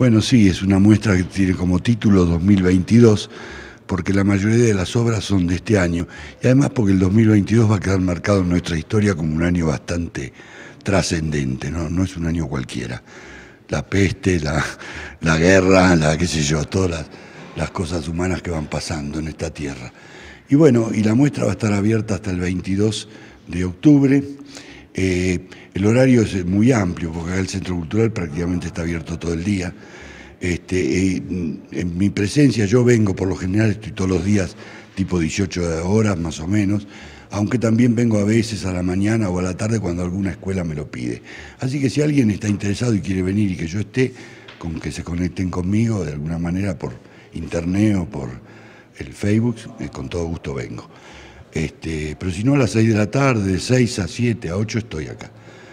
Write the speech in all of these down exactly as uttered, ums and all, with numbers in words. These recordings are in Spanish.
Bueno, sí, es una muestra que tiene como título dos mil veintidós, porque la mayoría de las obras son de este año, y además porque el dos mil veintidós va a quedar marcado en nuestra historia como un año bastante trascendente, ¿no? No es un año cualquiera. La peste, la, la guerra, la qué sé yo, todas las, las cosas humanas que van pasando en esta tierra. Y bueno, y la muestra va a estar abierta hasta el veintidós de octubre. Eh, el horario es muy amplio, porque acá el Centro Cultural prácticamente está abierto todo el día. Este, eh, en mi presencia, yo vengo, por lo general estoy todos los días, tipo dieciocho horas más o menos, aunque también vengo a veces a la mañana o a la tarde cuando alguna escuela me lo pide. Así que si alguien está interesado y quiere venir y que yo esté, con que se conecten conmigo de alguna manera por internet o por el Facebook, eh, con todo gusto vengo. Este, pero si no, a las seis de la tarde, de seis a siete, a ocho estoy acá.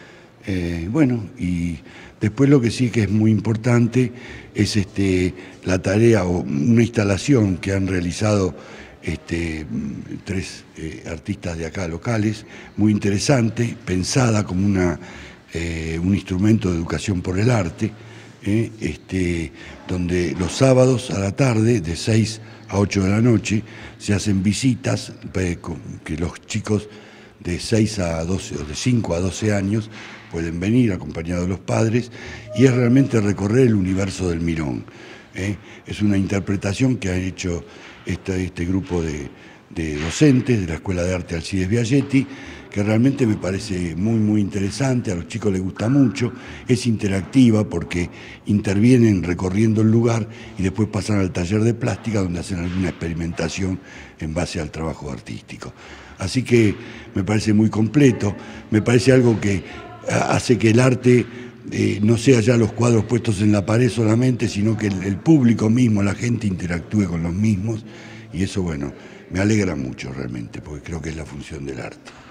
Eh, bueno, y después lo que sí que es muy importante es este, la tarea o una instalación que han realizado este, tres eh, artistas de acá locales, muy interesante, pensada como una, eh, un instrumento de educación por el arte, eh, este, donde los sábados a la tarde, de seis a ocho de la noche, se hacen visitas eh, que los chicos de seis a doce o de cinco a doce años pueden venir acompañados de los padres, y es realmente recorrer el universo del Mirón. ¿eh? Es una interpretación que ha hecho este, este grupo de, de docentes de la Escuela de Arte Alcides Biagietti, que realmente me parece muy, muy interesante, a los chicos les gusta mucho, es interactiva porque intervienen recorriendo el lugar y después pasan al taller de plástica donde hacen alguna experimentación en base al trabajo artístico. Así que me parece muy completo, me parece algo que hace que el arte eh, no sea ya los cuadros puestos en la pared solamente, sino que el, el público mismo, la gente interactúe con los mismos, y eso, bueno, me alegra mucho realmente, porque creo que es la función del arte.